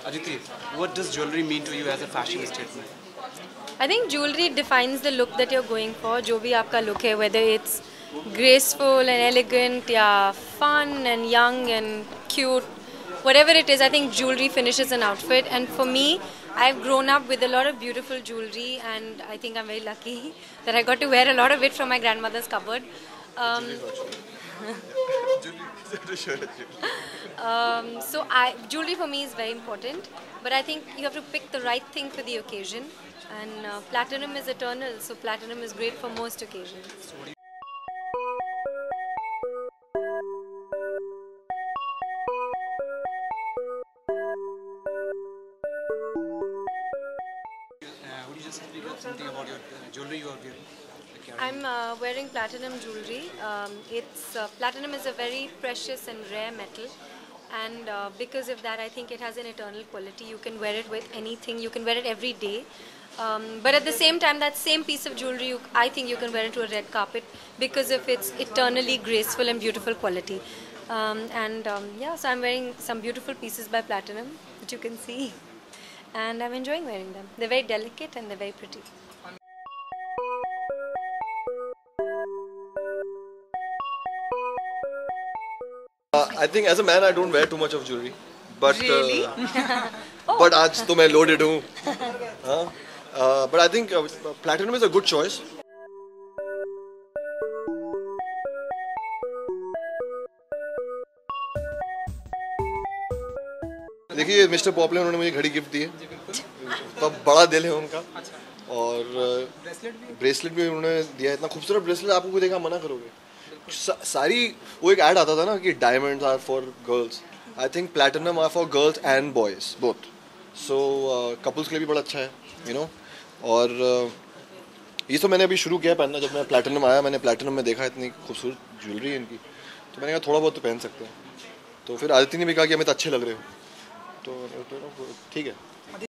Aditi, what does jewelry mean to you as a fashion statement? I think jewelry defines the look that you're going for. जो भी आपका look है, whether it's graceful and elegant, या fun and young and cute, whatever it is, I think jewelry finishes an outfit. And for me, I've grown up with a lot of beautiful jewelry, and I think I'm very lucky that I got to wear a lot of it from my grandmother's cupboard. Um, Jewelry for me is very important, but I think you have to pick the right thing for the occasion. And platinum is eternal, so platinum is great for most occasions. Would you just speak up something about your jewelry you are wearing? I'm wearing platinum jewelry. Platinum is a very precious and rare metal, and because of that, I think it has an eternal quality. You can wear it with anything. You can wear it every day. But at the same time, that same piece of jewelry, I think you can wear it to a red carpet because of its eternally graceful and beautiful quality. Yeah, so I'm wearing some beautiful pieces by Platinum, which you can see, and I'm enjoying wearing them. They're very delicate and they're very pretty. I think as a man I don't wear too much of jewelry, but Really? but आज तो मैं loaded हूँ, हाँ. But I think platinum is a good choice. देखिए mister popular उन्होंने मुझे घड़ी gift दी है, तो बड़ा दिल है उनका. और ब्रेसलेट भी उन्होंने दिया. इतना खूबसूरत ब्रेसलेट आपको कोई देखा मना करोगे. सारी वो एक ऐड आता था ना कि diamonds are for girls. I think platinum are for girls and boys both. So couples के लिए भी बड़ा अच्छा है, यू नो. और ये तो मैंने अभी शुरू किया पहनना. जब मैं प्लैटिनम आया, मैंने प्लैटिनम में देखा इतनी खूबसूरत ज्वेलरी इनकी, तो मैंने कहा थोड़ा बहुत तो पहन सकते हैं. तो फिर आदित्य ने भी कहा कि हमें तो अच्छे लग रहे हो, तो ठीक है.